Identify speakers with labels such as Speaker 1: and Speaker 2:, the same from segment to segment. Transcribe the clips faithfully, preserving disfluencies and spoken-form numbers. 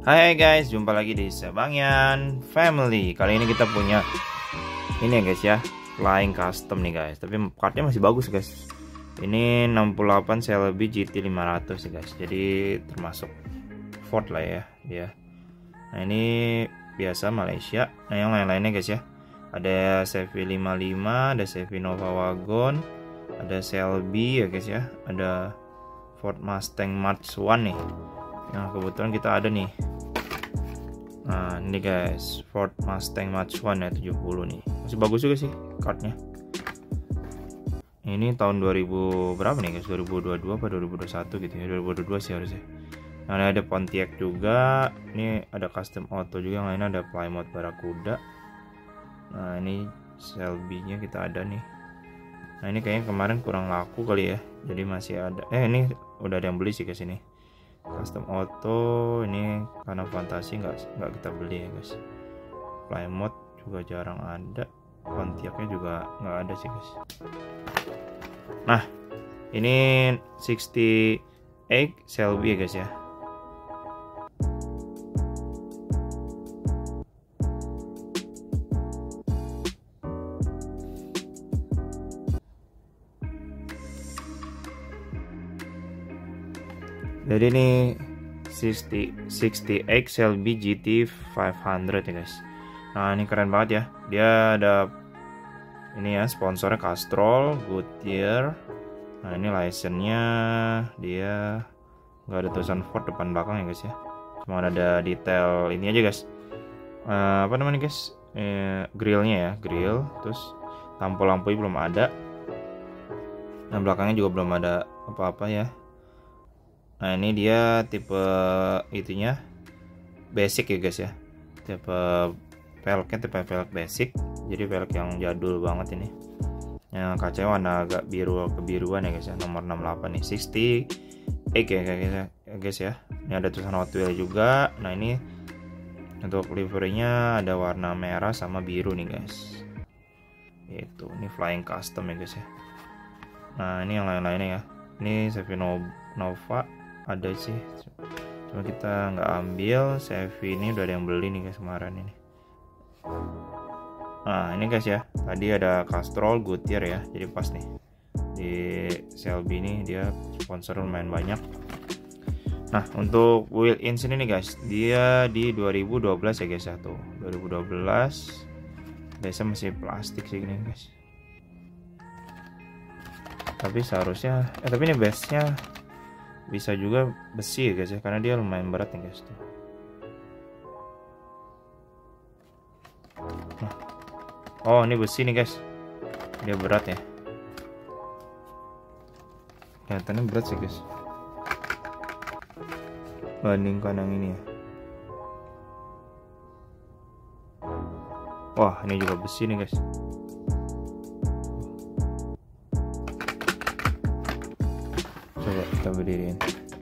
Speaker 1: Hai guys, jumpa lagi di Sebangyan Family. Kali ini kita punya ini ya guys ya, Flying Custom nih guys. Tapi partnya masih bagus guys. Ini enam puluh delapan Shelby G T lima ratus ya guys. Jadi termasuk Ford lah ya dia. Nah ini biasa Malaysia. Nah yang lain-lainnya guys ya, ada C V lima puluh lima, ada C V Nova Wagon, ada Shelby ya guys ya, ada Ford Mustang Mark one nih. Nah kebetulan kita ada nih. Nah ini guys, Ford Mustang Mark one ya, tujuh puluh nih. Masih bagus juga sih cardnya. Ini tahun dua ribu berapa nih guys, dua ribu dua puluh dua apa dua ribu dua puluh satu gitu ya, dua ribu dua puluh dua sih harusnya. Nah ini ada Pontiac juga. Ini ada custom auto juga, yang lainnya ada Plymouth Barracuda. Nah ini Shelby nya kita ada nih. Nah ini kayaknya kemarin kurang laku kali ya, jadi masih ada. Eh ini udah ada yang beli sih ke sini. Custom auto ini karena fantasi nggak nggak kita beli ya guys. Plymouth juga jarang ada, Pontiacnya juga nggak ada sih guys. Nah ini enam puluh delapan Shelby ya guys ya. Jadi ini enam puluh delapan Shelby G T lima ratus ya guys. Nah ini keren banget ya. Dia ada ini ya, sponsornya Castrol, Goodyear. Nah ini license-nya dia nggak ada tulisan Ford depan belakang ya guys ya. Cuma ada detail ini aja guys. Uh, apa namanya guys? Eh, grillnya ya, grill. Terus lampu-lampunya belum ada. Nah belakangnya juga belum ada apa-apa ya. Nah ini dia tipe itunya basic ya guys ya, tipe velgnya tipe velg basic, jadi velg yang jadul banget ini. Yang kacanya warna agak biru kebiruan ya guys ya, nomor enam puluh delapan nih, enam puluh delapan ya guys ya. Ini ada tulisan Hot Wheels juga. Nah ini untuk liverynya ada warna merah sama biru nih guys. Itu ini Flying Custom ya guys ya. Nah ini yang lain-lainnya ya. Ini C V Nova ada sih, cuma kita nggak ambil. C V ini udah ada yang beli nih guys kemarin ini. Nah ini guys ya, tadi ada Castrol, Goodyear ya, jadi pas nih di Shelby ini dia sponsor lumayan banyak. Nah untuk wheel in sini nih guys, dia di dua ribu dua belas ya guys ya, tuh dua ribu dua belas. Biasa masih plastik sih ini guys, tapi seharusnya eh tapi ini base nya bisa juga besi ya guys ya, karena dia lumayan berat nih guys tuh. Nah. Oh ini besi nih guys, dia berat ya, kelihatannya berat sih guys bandingkan yang ini ya. Wah ini juga besi nih guys. Coba kita berdiriin.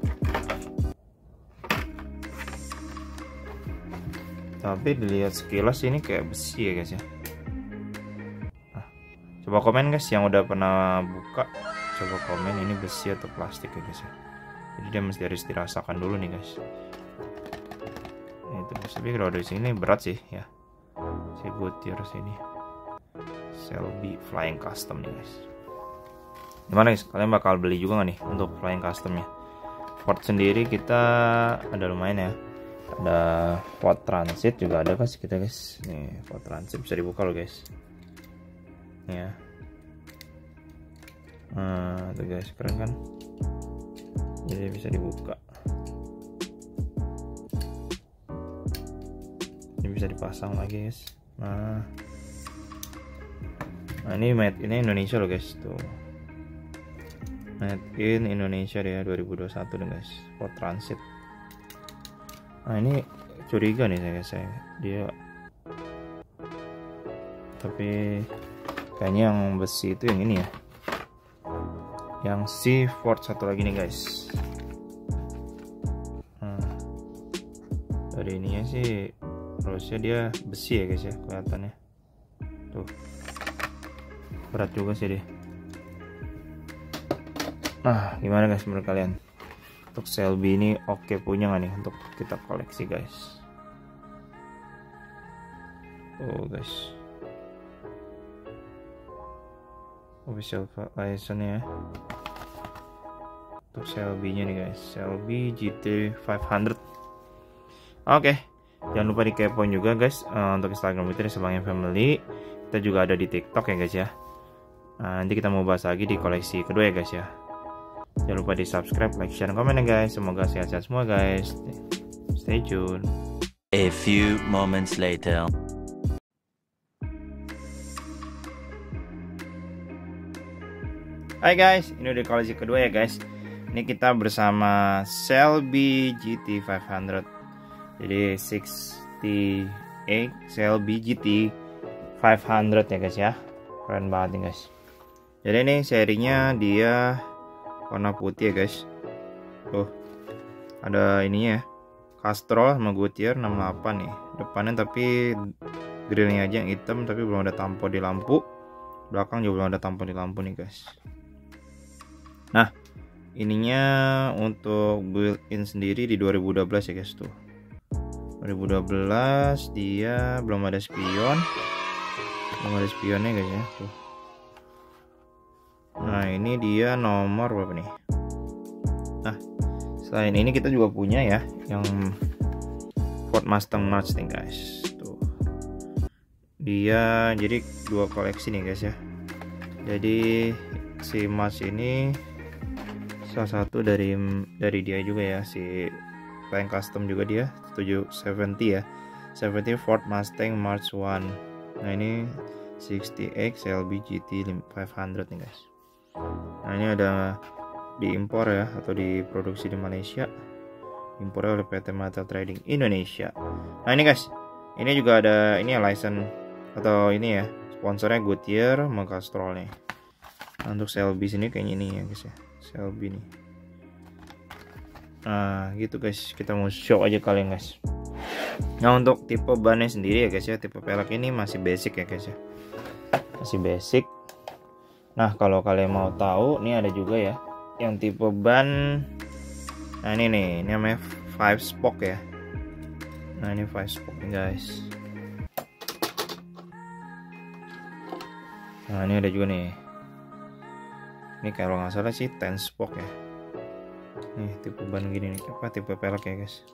Speaker 1: Tapi dilihat sekilas ini kayak besi ya guys ya. Nah, coba komen guys yang udah pernah buka, coba komen ini besi atau plastik ya guys ya. Jadi dia mesti harus dirasakan dulu nih guys. Itu tapi kalau dari sini berat sih ya. Si Goodyear sini. Shelby Flying Custom nih guys. Gimana guys, kalian bakal beli juga nggak nih untuk Flying Customnya? Ford sendiri kita ada lumayan ya. Ada Ford Transit juga ada guys kita guys. Nih Ford Transit bisa dibuka loh guys. Nih ya. Nah tuh guys, keren kan? Jadi bisa dibuka. Ini bisa dipasang lagi guys. Nah, nah ini made in Indonesia loh guys tuh. Made in Indonesia ya, dua ribu dua puluh satu nih guys, Ford Transit. Nah ini curiga nih saya saya dia, tapi kayaknya yang besi itu yang ini ya, yang si Ford satu lagi nih guys. Nah, dari ininya sih harusnya dia besi ya guys ya, kelihatannya tuh berat juga sih dia. Nah gimana guys menurut kalian? Untuk Shelby ini oke punya nggak nih untuk kita koleksi guys. Oh guys, official license ya untuk Shelby nya nih guys, Shelby G T lima ratus. Oke, jangan lupa dikepoin juga guys uh, untuk Instagram kita di Sebangnya Family. Kita juga ada di TikTok ya guys ya. Nah, nanti kita mau bahas lagi di koleksi kedua ya guys ya. Jangan lupa di subscribe, like, share, dan komen ya guys. Semoga sehat-sehat semua guys. Stay tune.
Speaker 2: A few moments later.
Speaker 1: Hai guys, ini udah koleksi kedua ya guys. Ini kita bersama Shelby G T lima ratus. Jadi enam puluh delapan Shelby G T lima ratus ya guys ya. Keren banget nih guys. Jadi ini serinya dia warna putih ya guys. Tuh, ada ininya ya, Castrol sama Goodyear enam puluh delapan nih. Depannya tapi grillnya aja yang hitam, tapi belum ada tampo di lampu. Belakang juga belum ada tampo di lampu nih guys. Nah, ininya untuk built-in sendiri di dua ribu dua belas ya guys tuh. dua ribu dua belas dia belum ada spion. Belum ada spionnya guys ya tuh. Nah, ini dia nomor berapa nih? Nah, selain ini kita juga punya ya yang Ford Mustang March nih guys. Tuh. Dia jadi dua koleksi nih guys ya. Jadi si March ini salah satu dari dari dia juga ya, si Flying Custom juga dia tujuh tujuh puluh ya. tujuh puluh Ford Mustang March one. Nah, ini enam puluh X Shelby G T lima ratus nih guys. Nah, ini ada diimpor ya atau diproduksi di Malaysia. Impornya oleh P T Mata Trading Indonesia. Nah, ini guys. Ini juga ada ini ya license atau ini ya, sponsornya Goodyear sama Castrol nih. Nah, untuk Shelby sini kayaknya ini ya guys ya. Shelby nih. Nah, gitu guys. Kita mau show aja kalian guys. Nah, untuk tipe bannya sendiri ya guys ya, tipe pelek ini masih basic ya guys ya. Masih basic. Nah, kalau kalian mau tahu, ini ada juga ya yang tipe ban. Nah, ini nih, ini namanya five spoke ya. Nah, ini five spoke nih guys. Nah, ini ada juga nih. Ini kalau nggak salah sih ten spoke ya. Nih, tipe ban gini nih, apa tipe pelek ya guys.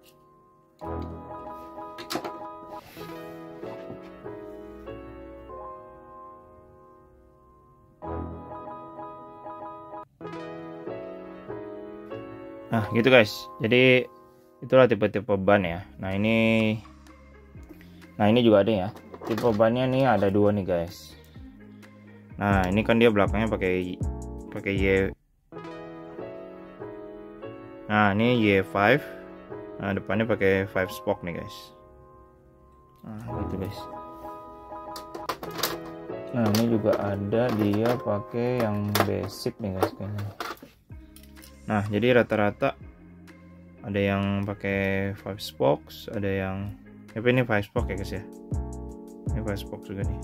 Speaker 1: Nah, gitu guys. Jadi itulah tipe-tipe ban ya. Nah, ini Nah, ini juga ada ya. Tipe bannya nih ada dua nih guys. Nah, ini kan dia belakangnya pakai pakai Y. Nah, ini Y lima. Nah, depannya pakai five spoke nih guys. Nah, gitu guys. Nah, ini juga ada dia pakai yang basic nih guys kayaknya. Nah, jadi rata-rata ada yang pakai five spokes, ada yang tapi ini five spoke ya guys ya. Ini five spoke juga nih.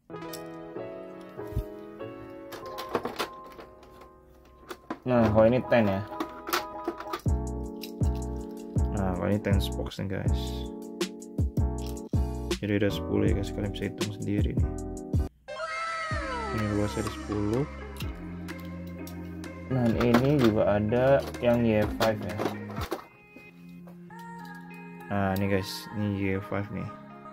Speaker 1: Nah, kalau ini ten ya. Nah, kalau ini ten spokes nih guys. Jadi ada sepuluh ya guys, kalian bisa hitung sendiri nih. Ini luasnya ada sepuluh. Nah, ini juga ada yang Y lima ya. Nah, ini guys, ini Y lima nih.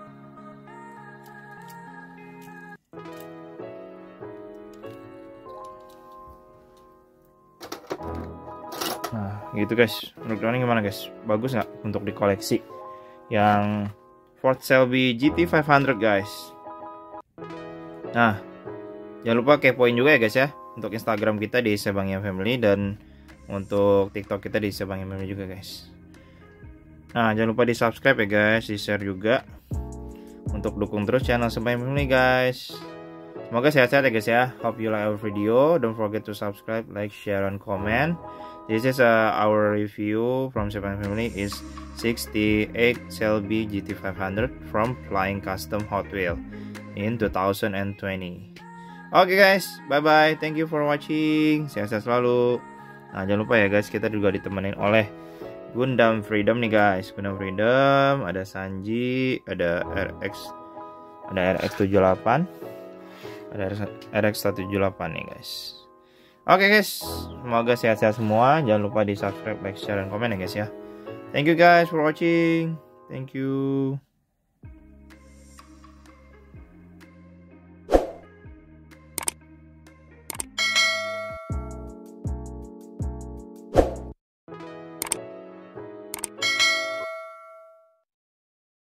Speaker 1: Nah, gitu guys. Menurut kalian gimana guys? Bagus nggak untuk dikoleksi? Yang Ford Shelby G T lima ratus guys. Nah, jangan lupa kepoin juga ya guys ya. Untuk Instagram kita di Sebangnya Family dan untuk TikTok kita di Sebangnya Family juga guys. Nah, jangan lupa di subscribe ya guys, di share juga untuk dukung terus channel Sebangnya Family guys. Semoga sehat-sehat ya guys ya. Hope you like our video. Don't forget to subscribe, like, share, and comment. This is uh, our review from Sebangnya Family is sixty-eight Shelby G T lima ratus from Flying Custom Hot Wheels in two thousand twenty. Oke okay guys, bye bye. Thank you for watching. Sehat-sehat selalu. Nah, jangan lupa ya guys, kita juga ditemenin oleh Gundam Freedom nih guys. Gundam Freedom, ada Sanji, ada R X, ada R X tujuh puluh delapan, ada R X seratus tujuh puluh delapan nih guys. Oke guys, semoga sehat-sehat semua. Jangan lupa di subscribe, like, share, dan komen ya guys ya. Thank you guys for watching. Thank you.